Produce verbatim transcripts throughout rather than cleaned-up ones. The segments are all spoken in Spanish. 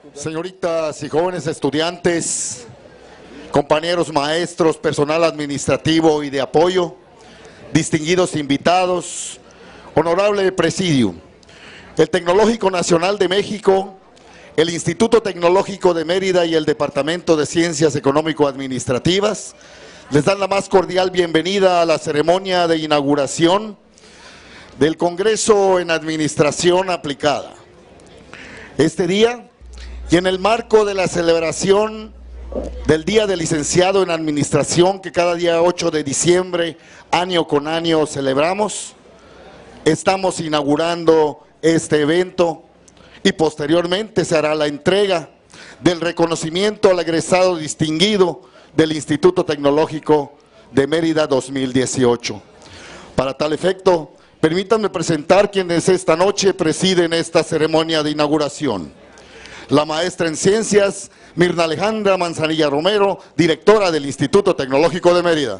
Señoritas y jóvenes estudiantes, compañeros maestros, personal administrativo y de apoyo, distinguidos invitados, honorable presidium, el Tecnológico Nacional de México, el Instituto Tecnológico de Mérida y el Departamento de Ciencias Económico-Administrativas les dan la más cordial bienvenida a la ceremonia de inauguración del Congreso en Administración Aplicada. Este día, y en el marco de la celebración del Día del Licenciado en Administración, que cada día ocho de diciembre, año con año, celebramos, estamos inaugurando este evento y posteriormente se hará la entrega del reconocimiento al egresado distinguido del Instituto Tecnológico de Mérida dos mil dieciocho. Para tal efecto, permítanme presentar quienes esta noche presiden esta ceremonia de inauguración. La maestra en Ciencias, Mirna Alejandra Manzanilla Romero, directora del Instituto Tecnológico de Mérida.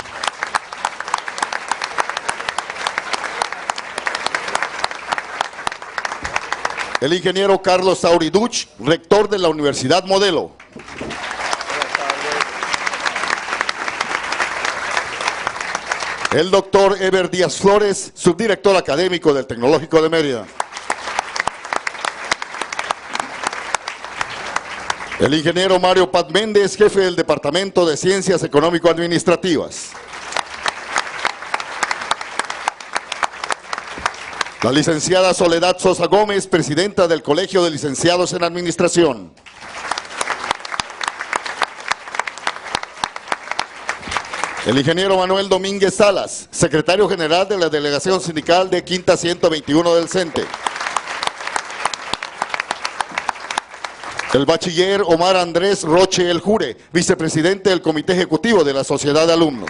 El ingeniero Carlos Sauri Duch, rector de la Universidad Modelo. El doctor Eber Díaz Flores, subdirector académico del Tecnológico de Mérida. El ingeniero Mario Pat Méndez, jefe del Departamento de Ciencias Económico-Administrativas. La licenciada Soledad Sosa Gómez, presidenta del Colegio de Licenciados en Administración. El ingeniero Manuel Domínguez Salas, secretario general de la Delegación Sindical de Quinta ciento veintiuno del CENTE. El bachiller Omar Andrés Roche El Jure, vicepresidente del Comité Ejecutivo de la Sociedad de Alumnos.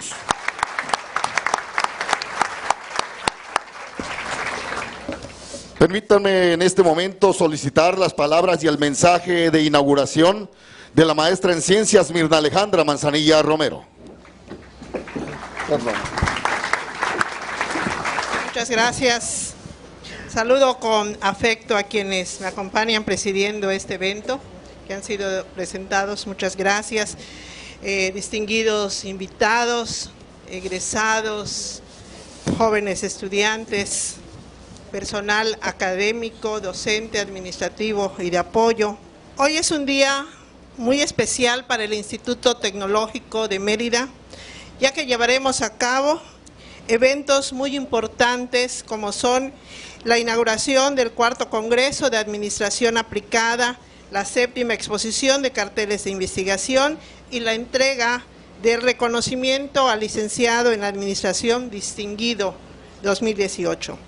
Permítanme en este momento solicitar las palabras y el mensaje de inauguración de la maestra en Ciencias Mirna Alejandra Manzanilla Romero. Perdón. Muchas gracias. Saludo con afecto a quienes me acompañan presidiendo este evento, que han sido presentados. Muchas gracias. Eh, distinguidos invitados, egresados, jóvenes estudiantes, personal académico, docente, administrativo y de apoyo. Hoy es un día muy especial para el Instituto Tecnológico de Mérida, ya que llevaremos a cabo eventos muy importantes como son la inauguración del cuarto Congreso de Administración Aplicada, la séptima exposición de carteles de investigación y la entrega del reconocimiento al licenciado en Administración distinguido dos mil dieciocho.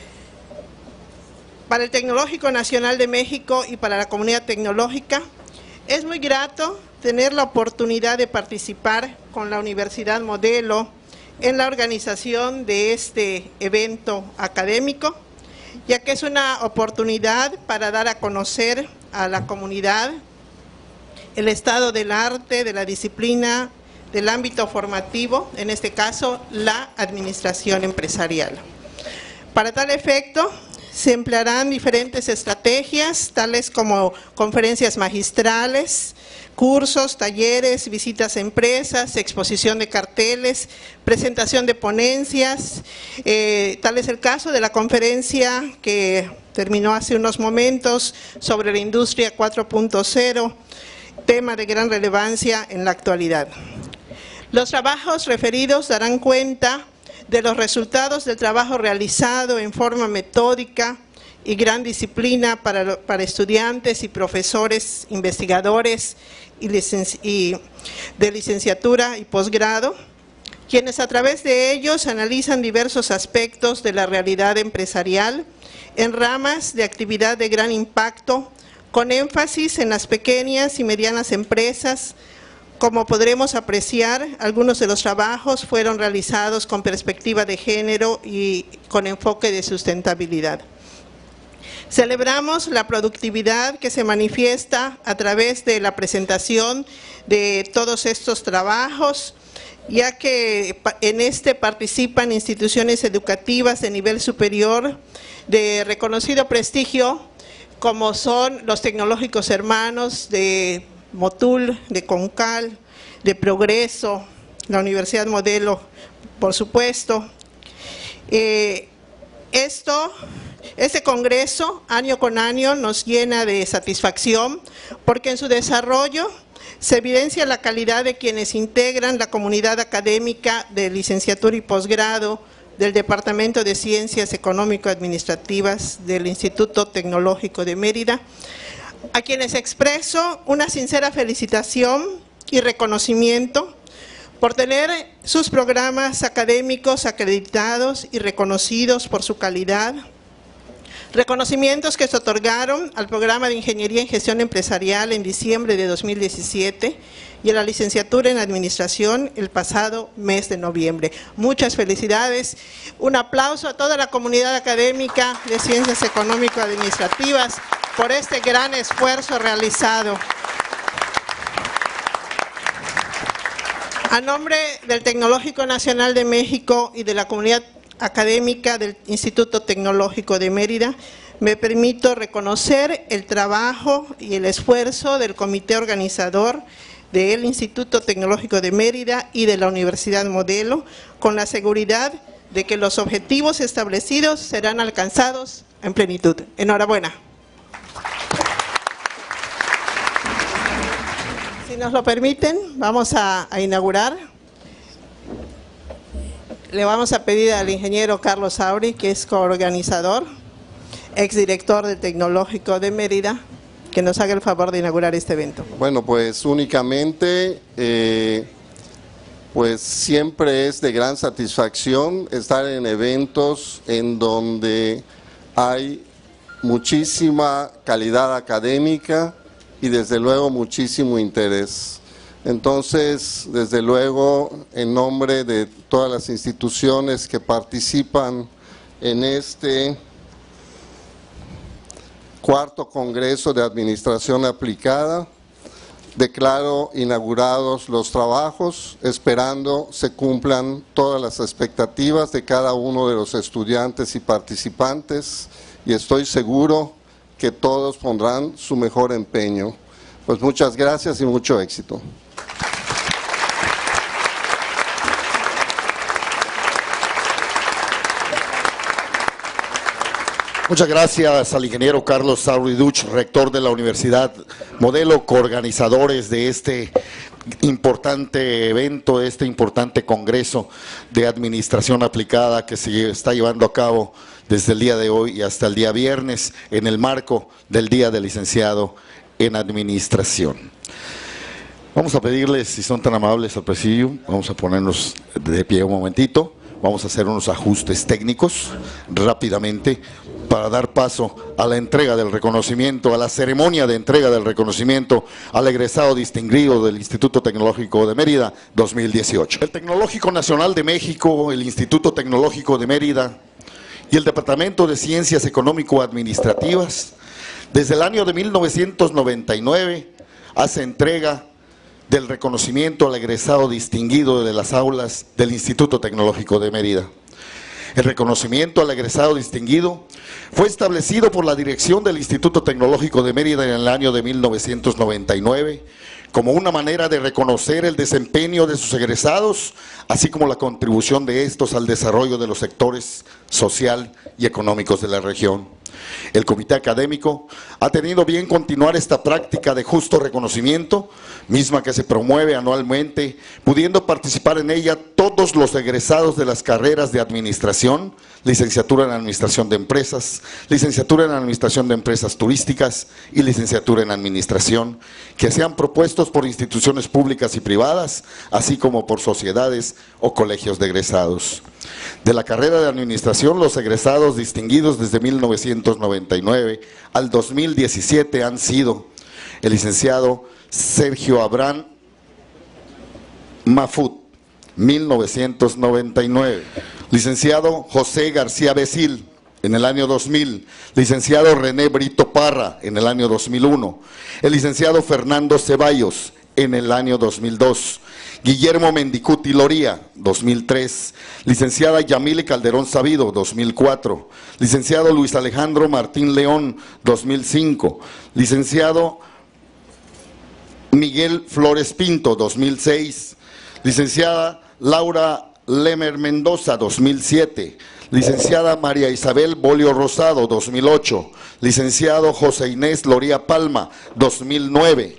Para el Tecnológico Nacional de México y para la comunidad tecnológica, es muy grato tener la oportunidad de participar con la Universidad Modelo en la organización de este evento académico, ya que es una oportunidad para dar a conocer a la comunidad el estado del arte, de la disciplina, del ámbito formativo, en este caso la administración empresarial. Para tal efecto, se emplearán diferentes estrategias, tales como conferencias magistrales, cursos, talleres, visitas a empresas, exposición de carteles, presentación de ponencias. Eh, tal es el caso de la conferencia que terminó hace unos momentos sobre la industria cuatro punto cero, tema de gran relevancia en la actualidad. Los trabajos referidos darán cuenta de los resultados del trabajo realizado en forma metódica y gran disciplina para, para estudiantes y profesores, investigadores y, licenci y de licenciatura y posgrado, quienes a través de ellos analizan diversos aspectos de la realidad empresarial en ramas de actividad de gran impacto, con énfasis en las pequeñas y medianas empresas. Como podremos apreciar, algunos de los trabajos fueron realizados con perspectiva de género y con enfoque de sustentabilidad. Celebramos la productividad que se manifiesta a través de la presentación de todos estos trabajos, ya que en este participan instituciones educativas de nivel superior de reconocido prestigio, como son los tecnológicos hermanos de Motul, de Concal, de Progreso, la Universidad Modelo, por supuesto. Eh, esto, este congreso, año con año, nos llena de satisfacción, porque en su desarrollo se evidencia la calidad de quienes integran la comunidad académica de licenciatura y posgrado del Departamento de Ciencias Económico-Administrativas del Instituto Tecnológico de Mérida, a quienes expreso una sincera felicitación y reconocimiento por tener sus programas académicos acreditados y reconocidos por su calidad, reconocimientos que se otorgaron al programa de Ingeniería en Gestión Empresarial en diciembre de dos mil diecisiete y a la licenciatura en Administración el pasado mes de noviembre. Muchas felicidades. Un aplauso a toda la comunidad académica de Ciencias Económico-Administrativas por este gran esfuerzo realizado. A nombre del Tecnológico Nacional de México y de la comunidad académica del Instituto Tecnológico de Mérida, me permito reconocer el trabajo y el esfuerzo del comité organizador del Instituto Tecnológico de Mérida y de la Universidad Modelo, con la seguridad de que los objetivos establecidos serán alcanzados en plenitud. Enhorabuena. Si nos lo permiten, vamos a, a inaugurar. Le vamos a pedir al ingeniero Carlos Sauri, que es coorganizador, exdirector del Tecnológico de Mérida, que nos haga el favor de inaugurar este evento. Bueno, pues únicamente, eh, pues siempre es de gran satisfacción estar en eventos en donde hay muchísima calidad académica y desde luego muchísimo interés. Entonces, desde luego, en nombre de todas las instituciones que participan en este cuarto Congreso de Administración Aplicada, declaro inaugurados los trabajos, esperando se cumplan todas las expectativas de cada uno de los estudiantes y participantes, y estoy seguro que todos pondrán su mejor empeño. Pues muchas gracias y mucho éxito. Muchas gracias al ingeniero Carlos Sauri Duch, rector de la Universidad Modelo, coorganizadores de este importante evento, de este importante congreso de administración aplicada que se está llevando a cabo desde el día de hoy y hasta el día viernes en el marco del Día del Licenciado en Administración. Vamos a pedirles, si son tan amables al presidio, vamos a ponernos de pie un momentito, vamos a hacer unos ajustes técnicos rápidamente para dar paso a la entrega del reconocimiento, a la ceremonia de entrega del reconocimiento al egresado distinguido del Instituto Tecnológico de Mérida dos mil dieciocho. El Tecnológico Nacional de México, el Instituto Tecnológico de Mérida y el Departamento de Ciencias Económico-Administrativas, desde el año de mil novecientos noventa y nueve, hace entrega del reconocimiento al egresado distinguido de las aulas del Instituto Tecnológico de Mérida. El reconocimiento al egresado distinguido fue establecido por la dirección del Instituto Tecnológico de Mérida en el año de mil novecientos noventa y nueve como una manera de reconocer el desempeño de sus egresados, así como la contribución de estos al desarrollo de los sectores social y económicos de la región. El comité académico ha tenido bien continuar esta práctica de justo reconocimiento, misma que se promueve anualmente, pudiendo participar en ella todos los egresados de las carreras de administración, licenciatura en administración de empresas, licenciatura en administración de empresas turísticas y licenciatura en administración, que sean propuestos por instituciones públicas y privadas, así como por sociedades o colegios de egresados. De la carrera de administración, los egresados distinguidos desde mil novecientos noventa y nueve al dos mil diecisiete han sido el licenciado Sergio Abraham Mafut, mil novecientos noventa y nueve, licenciado José García Becil, en el año dos mil, licenciado René Brito Parra, en el año dos mil uno, el licenciado Fernando Ceballos, en el año dos mil dos, Guillermo Mendicuti Loría, dos mil tres. Licenciada Yamile Calderón Sabido, dos mil cuatro. Licenciado Luis Alejandro Martín León, dos mil cinco. Licenciado Miguel Flores Pinto, dos mil seis. Licenciada Laura Lemer Mendoza, dos mil siete. Licenciada María Isabel Bolio Rosado, dos mil ocho. Licenciado José Inés Loría Palma, dos mil nueve.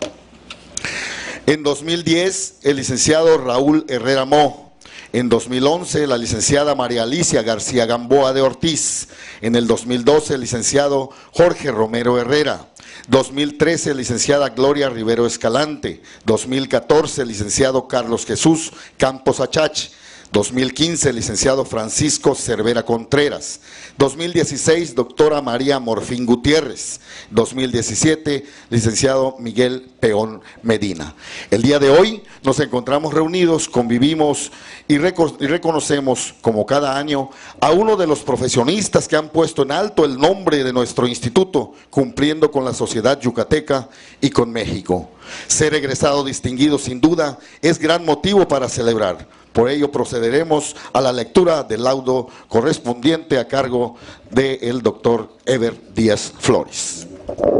En dos mil diez, el licenciado Raúl Herrera Mo. En dos mil once, la licenciada María Alicia García Gamboa de Ortiz. En el dos mil doce, el licenciado Jorge Romero Herrera. dos mil trece, licenciada Gloria Rivero Escalante. dos mil catorce, licenciado Carlos Jesús Campos Achach. dos mil quince, licenciado Francisco Cervera Contreras. dos mil dieciséis, doctora María Morfín Gutiérrez. dos mil diecisiete, licenciado Miguel Peón Medina. El día de hoy nos encontramos reunidos, convivimos y, reco y reconocemos, como cada año, a uno de los profesionistas que han puesto en alto el nombre de nuestro instituto, cumpliendo con la sociedad yucateca y con México. Ser egresado distinguido, sin duda, es gran motivo para celebrar. Por ello procederemos a la lectura del laudo correspondiente a cargo del doctor Eber Díaz Flores.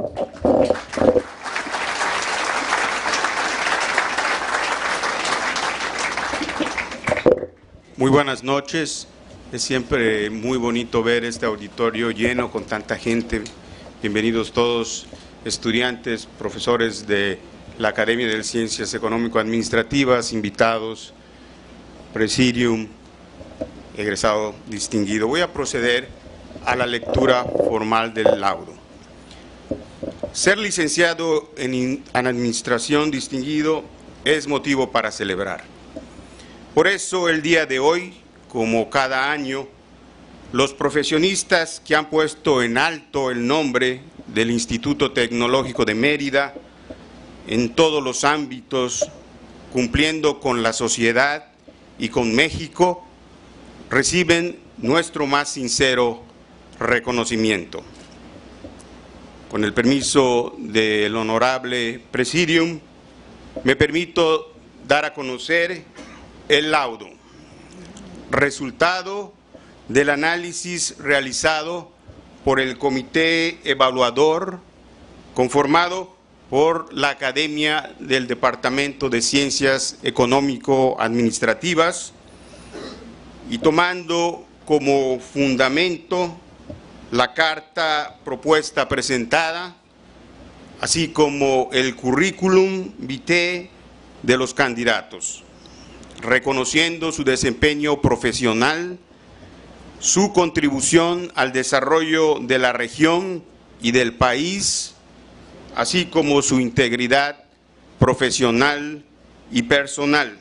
Muy buenas noches. Es siempre muy bonito ver este auditorio lleno con tanta gente. Bienvenidos todos, estudiantes, profesores de la Academia de Ciencias Económico-Administrativas, invitados, presidium, egresado distinguido. Voy a proceder a la lectura formal del laudo. Ser licenciado en Administración distinguido es motivo para celebrar. Por eso el día de hoy, como cada año, los profesionistas que han puesto en alto el nombre del Instituto Tecnológico de Mérida en todos los ámbitos, cumpliendo con la sociedad y con México, reciben nuestro más sincero reconocimiento. Con el permiso del honorable Presidium, me permito dar a conocer el laudo, resultado del análisis realizado por el Comité Evaluador, conformado por la Academia del Departamento de Ciencias Económico-Administrativas y tomando como fundamento la carta propuesta presentada, así como el currículum vitae de los candidatos, reconociendo su desempeño profesional, su contribución al desarrollo de la región y del país, así como su integridad profesional y personal.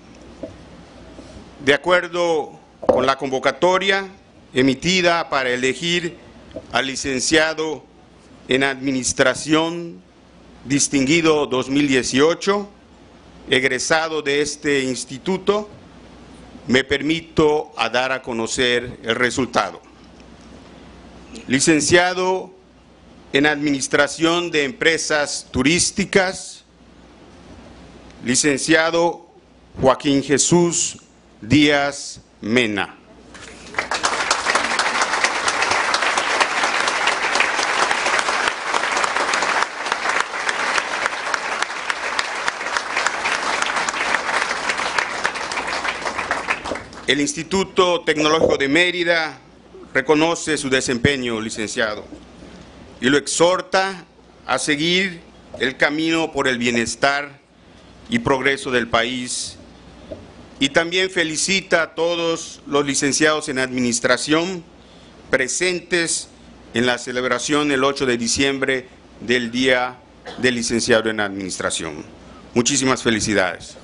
De acuerdo con la convocatoria emitida para elegir al licenciado en Administración distinguido dos mil dieciocho, egresado de este instituto, me permito a dar a conocer el resultado. Licenciado en Administración de Empresas Turísticas, licenciado Joaquín Jesús Díaz Mena. El Instituto Tecnológico de Mérida reconoce su desempeño, licenciado, y lo exhorta a seguir el camino por el bienestar y progreso del país, y también felicita a todos los licenciados en Administración presentes en la celebración el ocho de diciembre del Día del Licenciado en Administración. Muchísimas felicidades.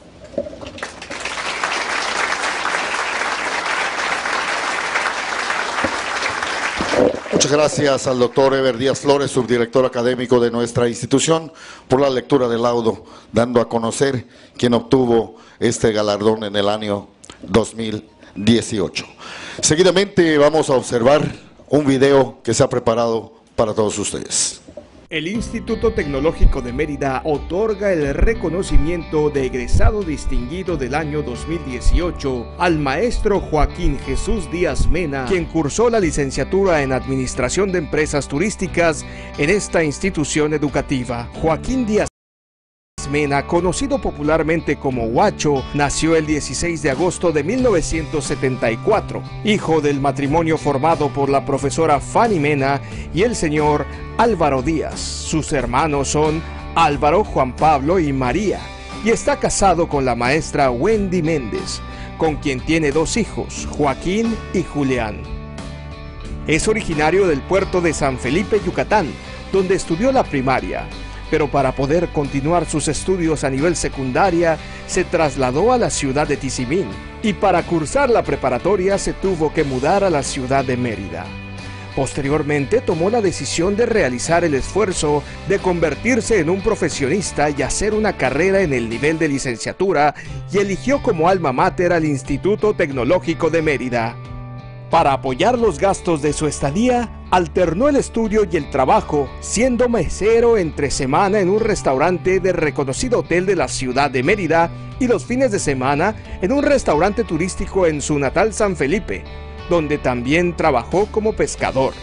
Muchas gracias al doctor Eber Díaz Flores, subdirector académico de nuestra institución, por la lectura del laudo, dando a conocer quién obtuvo este galardón en el año dos mil dieciocho. Seguidamente vamos a observar un video que se ha preparado para todos ustedes. El Instituto Tecnológico de Mérida otorga el reconocimiento de egresado distinguido del año dos mil dieciocho al maestro Joaquín Jesús Díaz Mena, quien cursó la licenciatura en Administración de Empresas Turísticas en esta institución educativa. Joaquín Díaz Mena, conocido popularmente como Huacho, nació el dieciséis de agosto de mil novecientos setenta y cuatro, hijo del matrimonio formado por la profesora Fanny Mena y el señor Álvaro Díaz. Sus hermanos son Álvaro, Juan Pablo y María, y está casado con la maestra Wendy Méndez, con quien tiene dos hijos, Joaquín y Julián. Es originario del puerto de San Felipe, Yucatán, donde estudió la primaria, pero para poder continuar sus estudios a nivel secundaria se trasladó a la ciudad de Tizimín, y para cursar la preparatoria se tuvo que mudar a la ciudad de Mérida. Posteriormente tomó la decisión de realizar el esfuerzo de convertirse en un profesionista y hacer una carrera en el nivel de licenciatura, y eligió como alma mater al Instituto Tecnológico de Mérida. Para apoyar los gastos de su estadía, alternó el estudio y el trabajo, siendo mesero entre semana en un restaurante de reconocido hotel de la ciudad de Mérida y los fines de semana en un restaurante turístico en su natal San Felipe, donde también trabajó como pescador.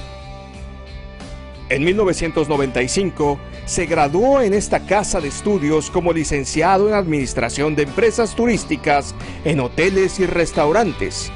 En mil novecientos noventa y cinco se graduó en esta casa de estudios como licenciado en Administración de Empresas Turísticas en hoteles y restaurantes.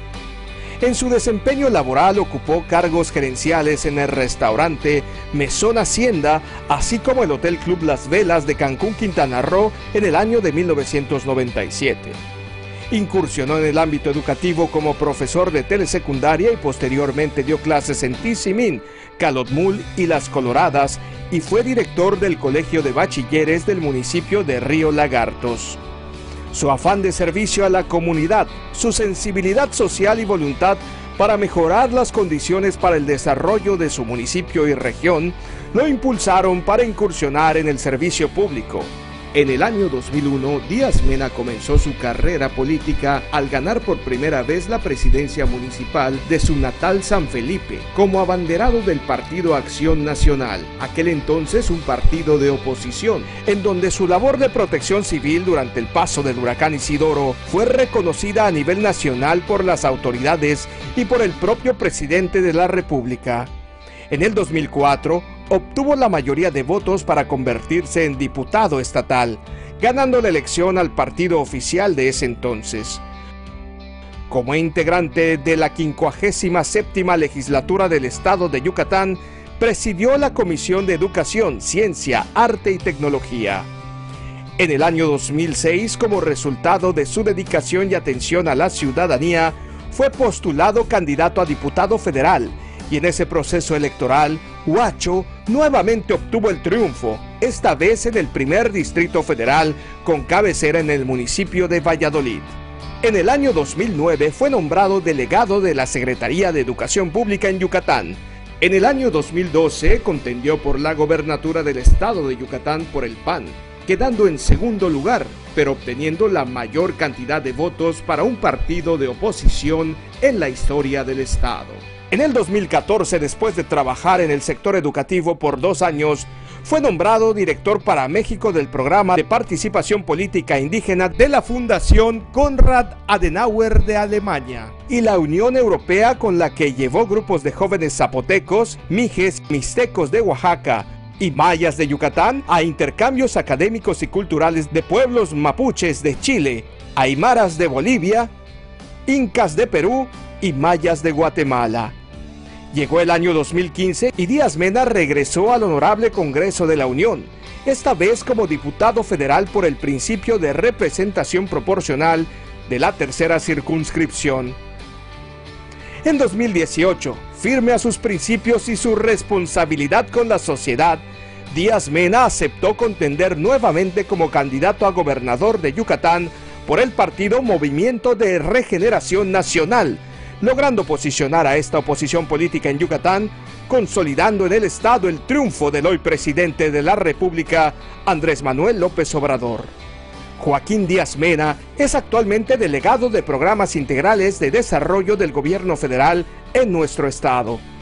En su desempeño laboral ocupó cargos gerenciales en el restaurante Mesón Hacienda, así como el Hotel Club Las Velas de Cancún, Quintana Roo, en el año de mil novecientos noventa y siete. Incursionó en el ámbito educativo como profesor de telesecundaria y posteriormente dio clases en Tizimín, Calotmul y Las Coloradas, y fue director del Colegio de Bachilleres del municipio de Río Lagartos. Su afán de servicio a la comunidad, su sensibilidad social y voluntad para mejorar las condiciones para el desarrollo de su municipio y región, lo impulsaron para incursionar en el servicio público. En el año dos mil uno, Díaz Mena comenzó su carrera política al ganar por primera vez la presidencia municipal de su natal San Felipe, como abanderado del Partido Acción Nacional, aquel entonces un partido de oposición, en donde su labor de protección civil durante el paso del huracán Isidoro fue reconocida a nivel nacional por las autoridades y por el propio presidente de la República. En el dos mil cuatro, obtuvo la mayoría de votos para convertirse en diputado estatal, ganando la elección al partido oficial de ese entonces. Como integrante de la quincuagésima séptima legislatura del estado de Yucatán, presidió la Comisión de Educación, Ciencia, Arte y Tecnología. En el año dos mil seis, como resultado de su dedicación y atención a la ciudadanía, fue postulado candidato a diputado federal, y en ese proceso electoral, Huacho nuevamente obtuvo el triunfo, esta vez en el primer distrito federal, con cabecera en el municipio de Valladolid. En el año dos mil nueve fue nombrado delegado de la Secretaría de Educación Pública en Yucatán. En el año dos mil doce contendió por la gobernatura del estado de Yucatán por el P A N, quedando en segundo lugar, pero obteniendo la mayor cantidad de votos para un partido de oposición en la historia del estado. En el dos mil catorce, después de trabajar en el sector educativo por dos años, fue nombrado director para México del Programa de Participación Política Indígena de la Fundación Konrad Adenauer de Alemania y la Unión Europea, con la que llevó grupos de jóvenes zapotecos, mijes, mixtecos de Oaxaca y mayas de Yucatán a intercambios académicos y culturales de pueblos mapuches de Chile, aymaras de Bolivia, incas de Perú y mayas de Guatemala. Llegó el año dos mil quince y Díaz Mena regresó al Honorable Congreso de la Unión, esta vez como diputado federal por el principio de representación proporcional de la tercera circunscripción. En dos mil dieciocho, firme a sus principios y su responsabilidad con la sociedad, Díaz Mena aceptó contender nuevamente como candidato a gobernador de Yucatán por el partido Movimiento de Regeneración Nacional, logrando posicionar a esta oposición política en Yucatán, consolidando en el estado el triunfo del hoy presidente de la República, Andrés Manuel López Obrador. Joaquín Díaz Mena es actualmente delegado de Programas Integrales de Desarrollo del Gobierno Federal en nuestro estado.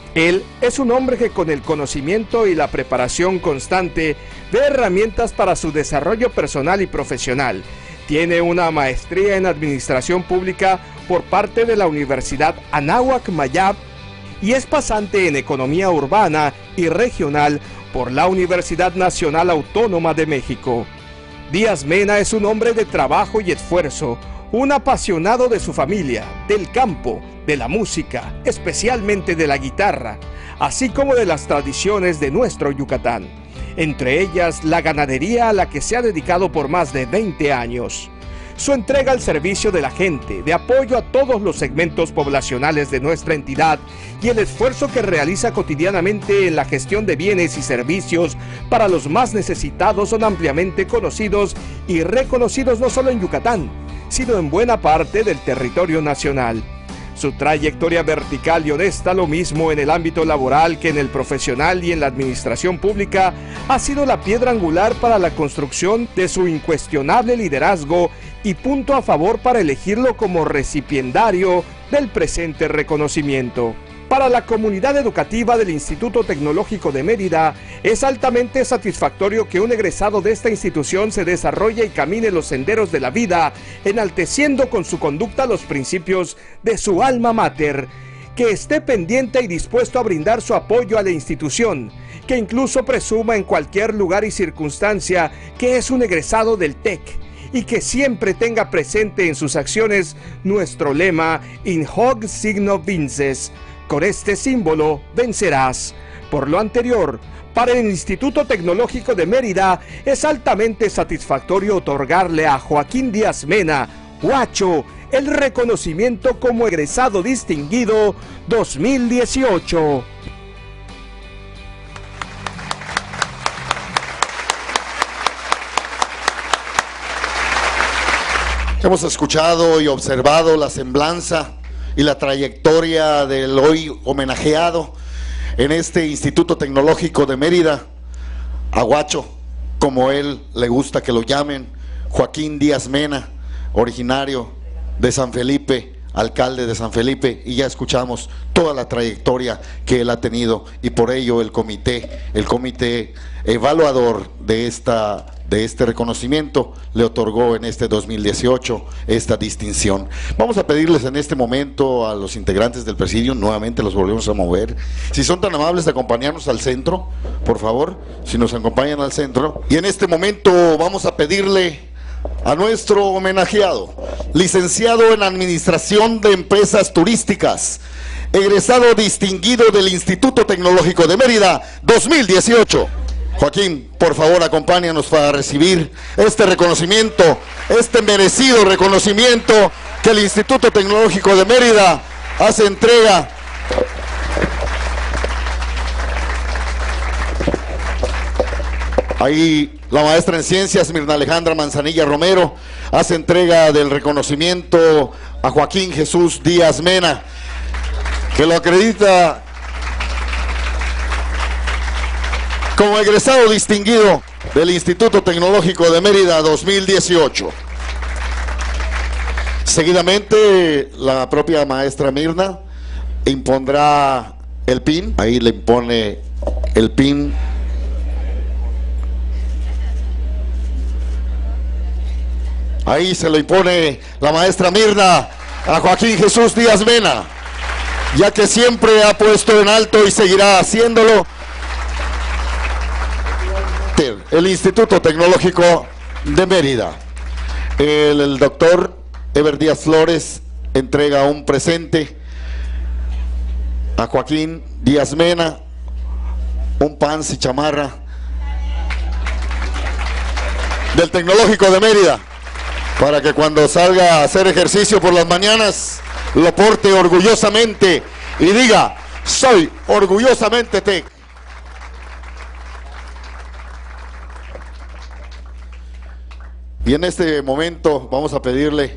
Él es un hombre que con el conocimiento y la preparación constante ve herramientas para su desarrollo personal y profesional. Tiene una maestría en Administración Pública por parte de la Universidad Anáhuac Mayab y es pasante en Economía Urbana y Regional por la Universidad Nacional Autónoma de México. Díaz Mena es un hombre de trabajo y esfuerzo, un apasionado de su familia, del campo, de la música, especialmente de la guitarra, así como de las tradiciones de nuestro Yucatán, entre ellas la ganadería a la que se ha dedicado por más de veinte años. Su entrega al servicio de la gente, de apoyo a todos los segmentos poblacionales de nuestra entidad y el esfuerzo que realiza cotidianamente en la gestión de bienes y servicios para los más necesitados son ampliamente conocidos y reconocidos no solo en Yucatán, sino en buena parte del territorio nacional. Su trayectoria vertical y honesta, lo mismo en el ámbito laboral que en el profesional y en la administración pública, ha sido la piedra angular para la construcción de su incuestionable liderazgo y punto a favor para elegirlo como recipiendario del presente reconocimiento. Para la comunidad educativa del Instituto Tecnológico de Mérida, es altamente satisfactorio que un egresado de esta institución se desarrolle y camine los senderos de la vida, enalteciendo con su conducta los principios de su alma mater, que esté pendiente y dispuesto a brindar su apoyo a la institución, que incluso presuma en cualquier lugar y circunstancia que es un egresado del TEC, y que siempre tenga presente en sus acciones nuestro lema In hoc signo vinces. Con este símbolo vencerás. Por lo anterior, para el Instituto Tecnológico de Mérida es altamente satisfactorio otorgarle a Joaquín Díaz Mena, Huacho, el reconocimiento como egresado distinguido dos mil dieciocho. Hemos escuchado y observado la semblanza y la trayectoria del hoy homenajeado en este Instituto Tecnológico de Mérida, Aguacho, como él le gusta que lo llamen, Joaquín Díaz Mena, originario de San Felipe, alcalde de San Felipe, y ya escuchamos toda la trayectoria que él ha tenido, y por ello el comité, el comité evaluador de esta de este reconocimiento le otorgó en este dos mil dieciocho esta distinción. Vamos a pedirles en este momento a los integrantes del presidio, nuevamente los volvemos a mover, si son tan amables de acompañarnos al centro, por favor, si nos acompañan al centro. Y en este momento vamos a pedirle a nuestro homenajeado, licenciado en Administración de Empresas Turísticas, egresado distinguido del Instituto Tecnológico de Mérida dos mil dieciocho. Joaquín, por favor, acompáñanos para recibir este reconocimiento, este merecido reconocimiento que el Instituto Tecnológico de Mérida hace entrega. Ahí la maestra en ciencias, Mirna Alejandra Manzanilla Romero, hace entrega del reconocimiento a Joaquín Jesús Díaz Mena, que lo acredita como egresado distinguido del Instituto Tecnológico de Mérida dos mil dieciocho. Seguidamente, la propia maestra Mirna impondrá el pin. Ahí le impone el pin. Ahí se lo impone la maestra Mirna a Joaquín Jesús Díaz Mena, ya que siempre ha puesto en alto y seguirá haciéndolo el Instituto Tecnológico de Mérida. El, el doctor Ever Díaz Flores entrega un presente a Joaquín Díaz Mena, un pants y chamarra del Tecnológico de Mérida, para que cuando salga a hacer ejercicio por las mañanas lo porte orgullosamente y diga: soy orgullosamente Tec. Y en este momento vamos a pedirle,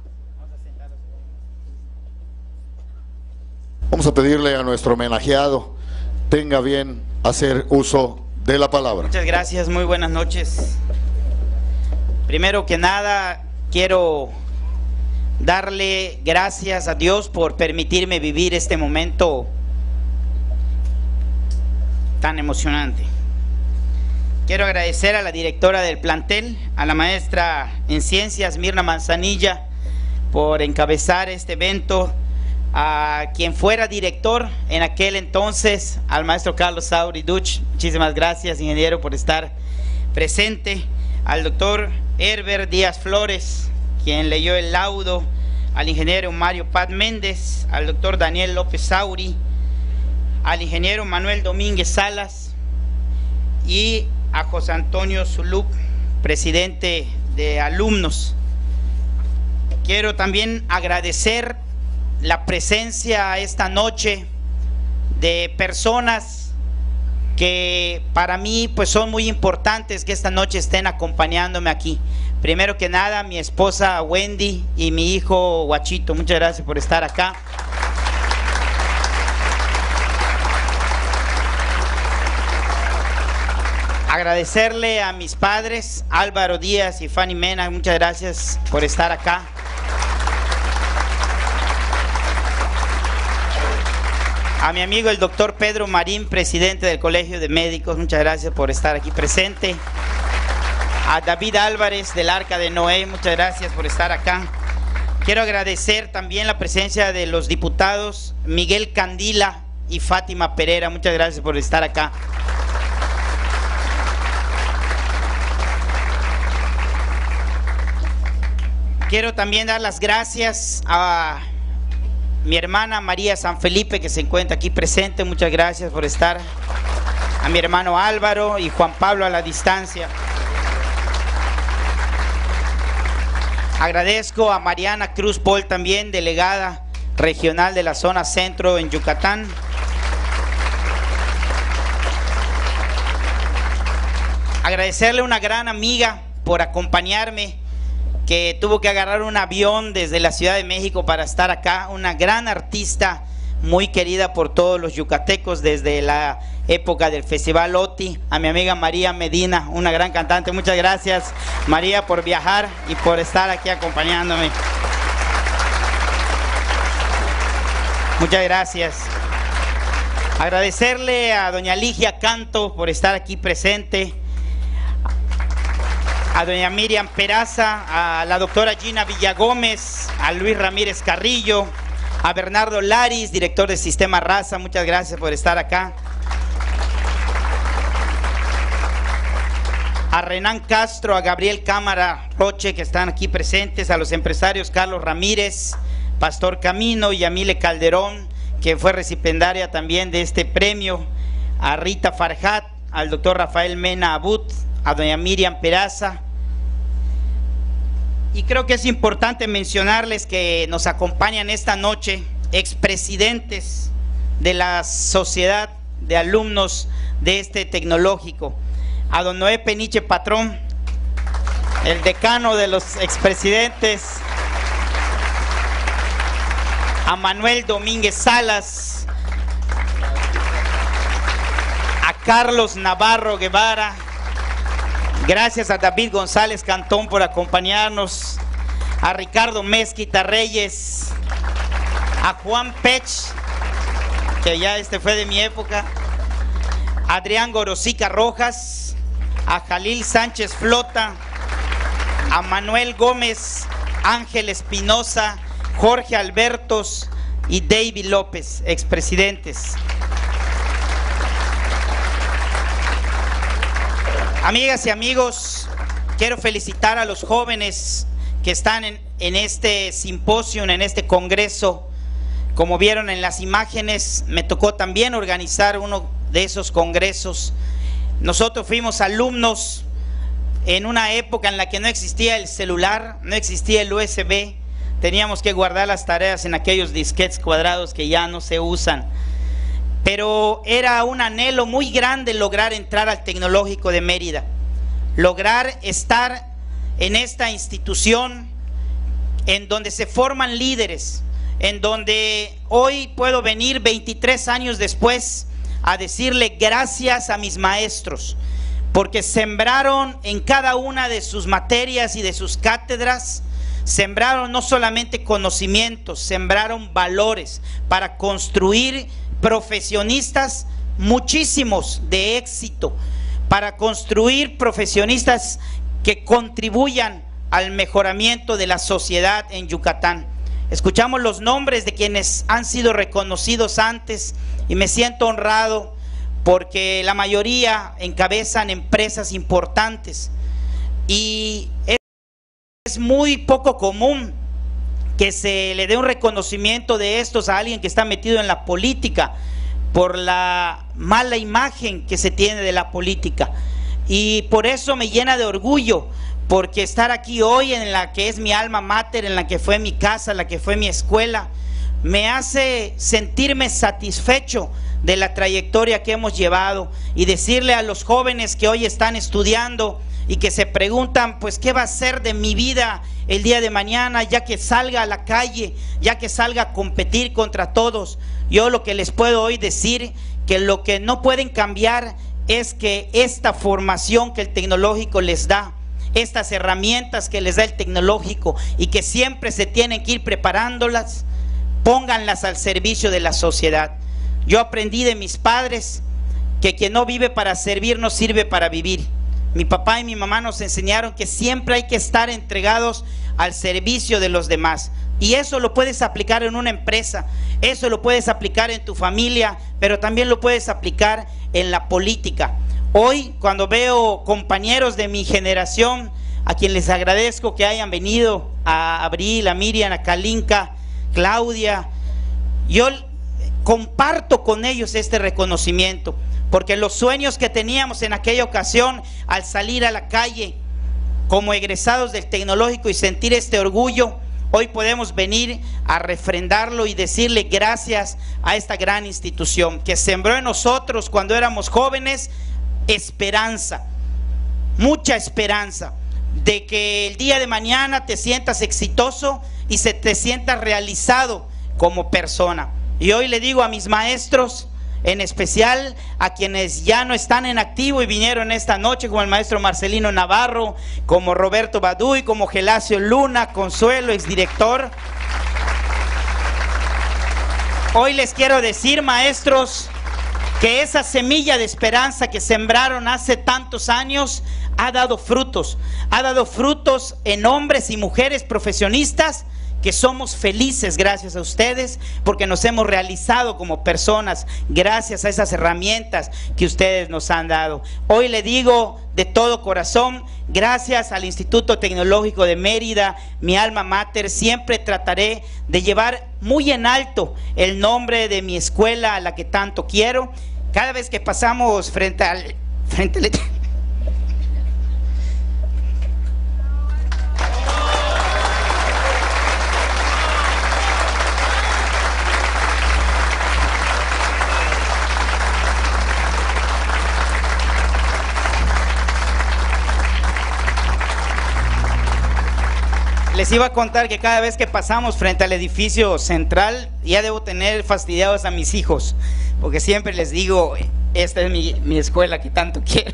vamos a pedirle a nuestro homenajeado tenga bien hacer uso de la palabra. Muchas gracias, muy buenas noches. Primero que nada, quiero darle gracias a Dios por permitirme vivir este momento tan emocionante. Quiero agradecer a la directora del plantel, a la maestra en ciencias, Mirna Manzanilla, por encabezar este evento, a quien fuera director en aquel entonces, al maestro Carlos Sauri Duch. Muchísimas gracias, ingeniero, por estar presente. Al doctor Herbert Díaz Flores, quien leyó el laudo, al ingeniero Mario Paz Méndez, al doctor Daniel López Sauri, al ingeniero Manuel Domínguez Salas y a José Antonio Zulup, presidente de alumnos. Quiero también agradecer la presencia esta noche de personas que para mí pues son muy importantes que esta noche estén acompañándome aquí. Primero que nada, mi esposa Wendy y mi hijo Guachito, muchas gracias por estar acá. Agradecerle a mis padres, Álvaro Díaz y Fanny Mena, muchas gracias por estar acá. A mi amigo el doctor Pedro Marín, presidente del Colegio de Médicos, muchas gracias por estar aquí presente. A David Álvarez del Arca de Noé, muchas gracias por estar acá. Quiero agradecer también la presencia de los diputados Miguel Candila y Fátima Pereira, muchas gracias por estar acá. Quiero también dar las gracias a mi hermana María San Felipe, que se encuentra aquí presente, muchas gracias por estar. A mi hermano Álvaro y Juan Pablo a la distancia. Agradezco a Mariana Cruz Paul también, delegada regional de la zona centro en Yucatán. Agradecerle a una gran amiga por acompañarme, que tuvo que agarrar un avión desde la Ciudad de México para estar acá, una gran artista muy querida por todos los yucatecos desde la época del Festival OTI, a mi amiga María Medina, una gran cantante. Muchas gracias, María, por viajar y por estar aquí acompañándome. Muchas gracias. Agradecerle a doña Ligia Canto por estar aquí presente, a doña Miriam Peraza, a la doctora Gina Villagómez, a Luis Ramírez Carrillo, a Bernardo Laris, director del Sistema Raza, muchas gracias por estar acá. A Renan Castro, a Gabriel Cámara Roche, que están aquí presentes, a los empresarios Carlos Ramírez, Pastor Camino y Amile Calderón, que fue recipendaria también de este premio, a Rita Farhat, al doctor Rafael Mena Abud, a doña Miriam Peraza. Y creo que es importante mencionarles que nos acompañan esta noche expresidentes de la sociedad de alumnos de este tecnológico. A don Noé Peniche Patrón, el decano de los expresidentes. A Manuel Domínguez Salas, a Carlos Navarro Guevara. Gracias a David González Cantón por acompañarnos, a Ricardo Mezquita Reyes, a Juan Pech, que ya este fue de mi época, a Adrián Gorosica Rojas, a Jalil Sánchez Flota, a Manuel Gómez, Ángel Espinosa, Jorge Albertos y David López, expresidentes. Amigas y amigos, quiero felicitar a los jóvenes que están en, en este simposio, en este congreso. Como vieron en las imágenes, me tocó también organizar uno de esos congresos. Nosotros fuimos alumnos en una época en la que no existía el celular, no existía el U S B. Teníamos que guardar las tareas en aquellos disquetes cuadrados que ya no se usan. Pero era un anhelo muy grande lograr entrar al Tecnológico de Mérida, lograr estar en esta institución en donde se forman líderes, en donde hoy puedo venir veintitrés años después a decirle gracias a mis maestros, porque sembraron en cada una de sus materias y de sus cátedras, sembraron no solamente conocimientos, sembraron valores para construir profesionistas muchísimos de éxito para construir profesionistas que contribuyan al mejoramiento de la sociedad en Yucatán. Escuchamos los nombres de quienes han sido reconocidos antes y me siento honrado porque la mayoría encabezan empresas importantes y es muy poco común que se le dé un reconocimiento de estos a alguien que está metido en la política por la mala imagen que se tiene de la política, y por eso me llena de orgullo, porque estar aquí hoy en la que es mi alma mater, en la que fue mi casa, la que fue mi escuela, me hace sentirme satisfecho de la trayectoria que hemos llevado y decirle a los jóvenes que hoy están estudiando y que se preguntan, pues, ¿qué va a ser de mi vida el día de mañana, ya que salga a la calle, ya que salga a competir contra todos? Yo lo que les puedo hoy decir, que lo que no pueden cambiar es que esta formación que el tecnológico les da, estas herramientas que les da el tecnológico y que siempre se tienen que ir preparándolas, pónganlas al servicio de la sociedad. Yo aprendí de mis padres que quien no vive para servir no sirve para vivir. Mi papá y mi mamá nos enseñaron que siempre hay que estar entregados al servicio de los demás. Y eso lo puedes aplicar en una empresa, eso lo puedes aplicar en tu familia, pero también lo puedes aplicar en la política. Hoy, cuando veo compañeros de mi generación, a quien les agradezco que hayan venido, a Abril, a Miriam, a Kalinka, Claudia, yo comparto con ellos este reconocimiento, porque los sueños que teníamos en aquella ocasión al salir a la calle como egresados del tecnológico y sentir este orgullo, hoy podemos venir a refrendarlo y decirle gracias a esta gran institución que sembró en nosotros cuando éramos jóvenes esperanza, mucha esperanza de que el día de mañana te sientas exitoso y se te sientas realizado como persona. Y hoy le digo a mis maestros, en especial a quienes ya no están en activo y vinieron esta noche, como el maestro Marcelino Navarro, como Roberto Baduy, como Gelacio Luna, Consuelo, exdirector. Hoy les quiero decir, maestros, que esa semilla de esperanza que sembraron hace tantos años ha dado frutos, ha dado frutos en hombres y mujeres profesionistas que somos felices gracias a ustedes, porque nos hemos realizado como personas gracias a esas herramientas que ustedes nos han dado. Hoy le digo de todo corazón, gracias al Instituto Tecnológico de Mérida, mi alma mater, siempre trataré de llevar muy en alto el nombre de mi escuela a la que tanto quiero. Cada vez que pasamos frente al... Frente al Les iba a contar que cada vez que pasamos frente al edificio central, ya debo tener fastidiados a mis hijos, porque siempre les digo, esta es mi, mi escuela que tanto quiero.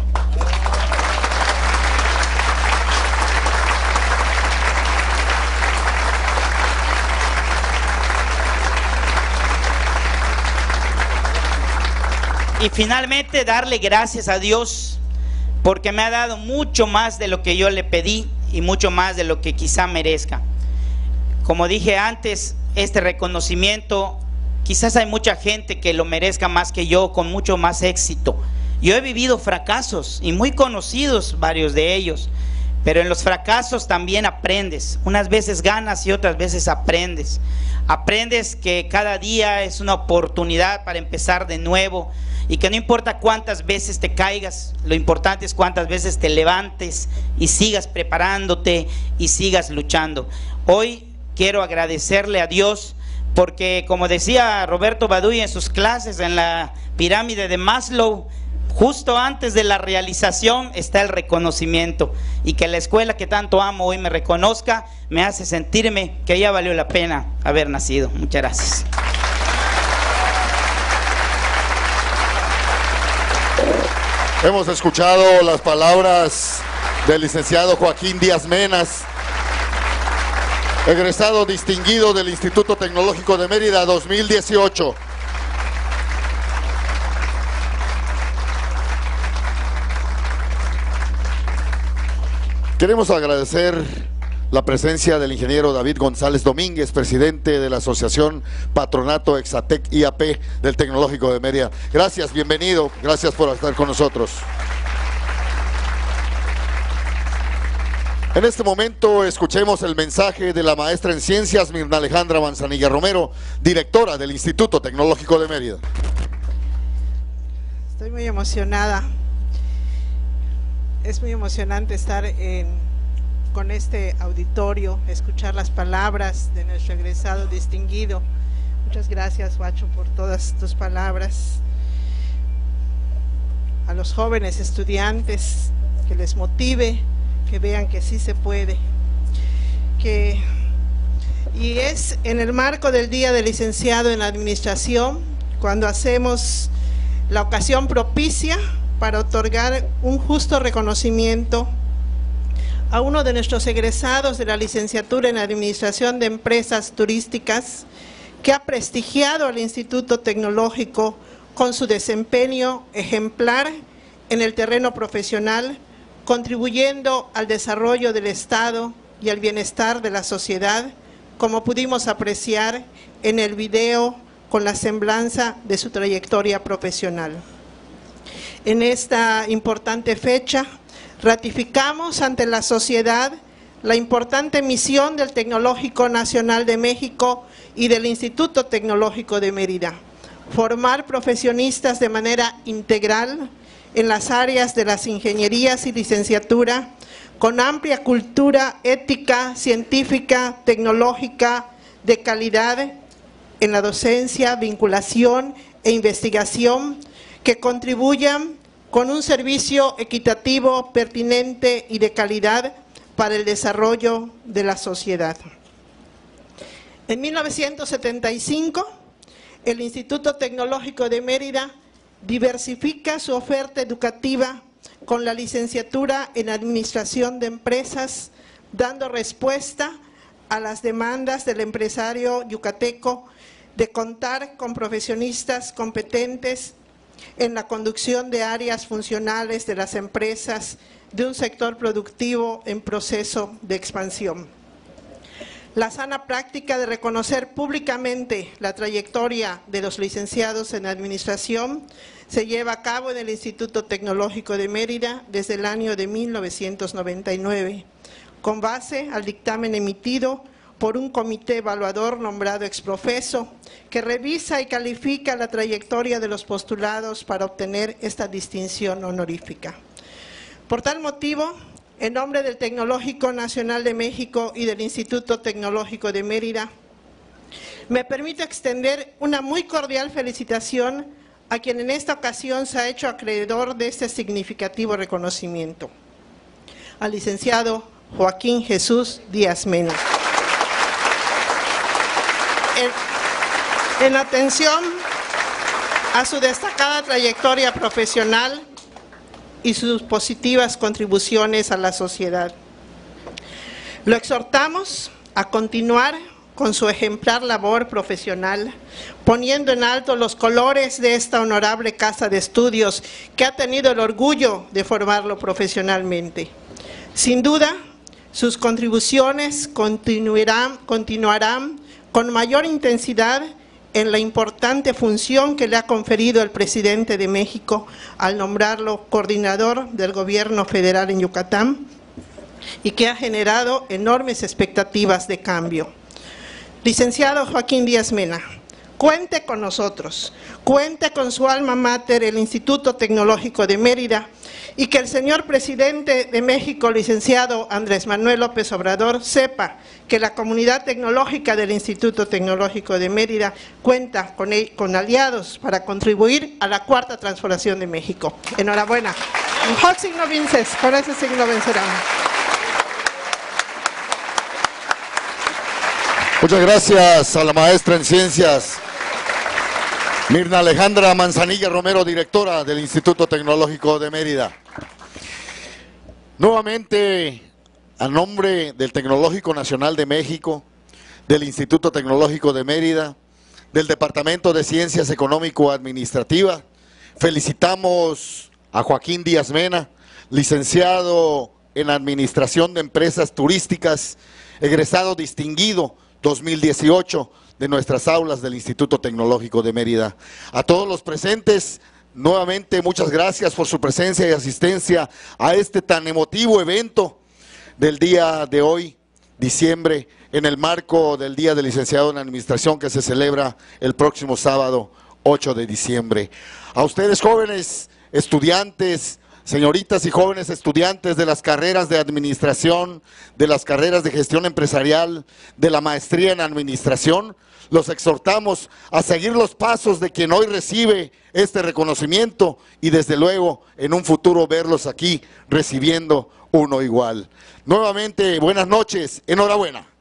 Y finalmente darle gracias a Dios, porque me ha dado mucho más de lo que yo le pedí y mucho más de lo que quizá merezca. Como dije antes, este reconocimiento, quizás hay mucha gente que lo merezca más que yo, con mucho más éxito. Yo he vivido fracasos y muy conocidos varios de ellos, pero en los fracasos también aprendes. Unas veces ganas y otras veces aprendes. Aprendes que cada día es una oportunidad para empezar de nuevo, y que no importa cuántas veces te caigas, lo importante es cuántas veces te levantes y sigas preparándote y sigas luchando. Hoy quiero agradecerle a Dios porque, como decía Roberto Baduy en sus clases en la pirámide de Maslow, justo antes de la realización está el reconocimiento, y que la escuela que tanto amo hoy me reconozca me hace sentirme que ya valió la pena haber nacido. Muchas gracias. Hemos escuchado las palabras del licenciado Joaquín Díaz Menas, egresado distinguido del Instituto Tecnológico de Mérida dos mil dieciocho. Queremos agradecer la presencia del ingeniero David González Domínguez, presidente de la Asociación Patronato Exatec I A P del Tecnológico de Mérida. Gracias, bienvenido, gracias por estar con nosotros. En este momento escuchemos el mensaje de la maestra en Ciencias Mirna Alejandra Manzanilla Romero, directora del Instituto Tecnológico de Mérida. Estoy muy emocionada. Es muy emocionante estar en, con este auditorio, escuchar las palabras de nuestro egresado distinguido. Muchas gracias, Huacho, por todas tus palabras. A los jóvenes estudiantes, que les motive, que vean que sí se puede. Que, y es en el marco del Día del Licenciado en Administración, cuando hacemos la ocasión propicia para otorgar un justo reconocimiento a uno de nuestros egresados de la licenciatura en Administración de Empresas Turísticas, que ha prestigiado al Instituto Tecnológico con su desempeño ejemplar en el terreno profesional, contribuyendo al desarrollo del Estado y al bienestar de la sociedad, como pudimos apreciar en el video con la semblanza de su trayectoria profesional. En esta importante fecha, ratificamos ante la sociedad la importante misión del Tecnológico Nacional de México y del Instituto Tecnológico de Mérida: formar profesionistas de manera integral en las áreas de las ingenierías y licenciatura, con amplia cultura ética, científica, tecnológica, de calidad en la docencia, vinculación e investigación, que contribuyan con un servicio equitativo, pertinente y de calidad para el desarrollo de la sociedad. En mil novecientos setenta y cinco, el Instituto Tecnológico de Mérida diversifica su oferta educativa con la licenciatura en Administración de Empresas, dando respuesta a las demandas del empresario yucateco de contar con profesionistas competentes en la conducción de áreas funcionales de las empresas de un sector productivo en proceso de expansión. La sana práctica de reconocer públicamente la trayectoria de los licenciados en Administración se lleva a cabo en el Instituto Tecnológico de Mérida desde el año de mil novecientos noventa y nueve, con base al dictamen emitido por un comité evaluador nombrado exprofeso, que revisa y califica la trayectoria de los postulados para obtener esta distinción honorífica. Por tal motivo, en nombre del Tecnológico Nacional de México y del Instituto Tecnológico de Mérida, me permito extender una muy cordial felicitación a quien en esta ocasión se ha hecho acreedor de este significativo reconocimiento, al licenciado Joaquín Jesús Díaz Mena. En, en atención a su destacada trayectoria profesional y sus positivas contribuciones a la sociedad, lo exhortamos a continuar con su ejemplar labor profesional, poniendo en alto los colores de esta honorable casa de estudios que ha tenido el orgullo de formarlo profesionalmente. Sin duda, sus contribuciones continuarán, continuarán con mayor intensidad en la importante función que le ha conferido el presidente de México al nombrarlo coordinador del gobierno federal en Yucatán, y que ha generado enormes expectativas de cambio. Licenciado Joaquín Díaz Mena, cuente con nosotros, cuente con su alma mater, el Instituto Tecnológico de Mérida, y que el señor presidente de México, licenciado Andrés Manuel López Obrador, sepa que la comunidad tecnológica del Instituto Tecnológico de Mérida cuenta con, el, con aliados para contribuir a la cuarta transformación de México. Enhorabuena. Hoc signo vinces, con ese signo vencerán. Muchas gracias a la maestra en Ciencias Mirna Alejandra Manzanilla Romero, directora del Instituto Tecnológico de Mérida. Nuevamente, a nombre del Tecnológico Nacional de México, del Instituto Tecnológico de Mérida, del Departamento de Ciencias Económico-Administrativas, felicitamos a Joaquín Díaz Mena, licenciado en Administración de Empresas Turísticas, egresado distinguido dos mil dieciocho de nuestras aulas del Instituto Tecnológico de Mérida. A todos los presentes, nuevamente muchas gracias por su presencia y asistencia a este tan emotivo evento del día de hoy, diciembre, en el marco del Día del Licenciado en Administración que se celebra el próximo sábado ocho de diciembre. A ustedes, jóvenes estudiantes, señoritas y jóvenes estudiantes de las carreras de administración, de las carreras de gestión empresarial, de la maestría en administración, los exhortamos a seguir los pasos de quien hoy recibe este reconocimiento y desde luego en un futuro verlos aquí recibiendo uno igual. Nuevamente, buenas noches, enhorabuena.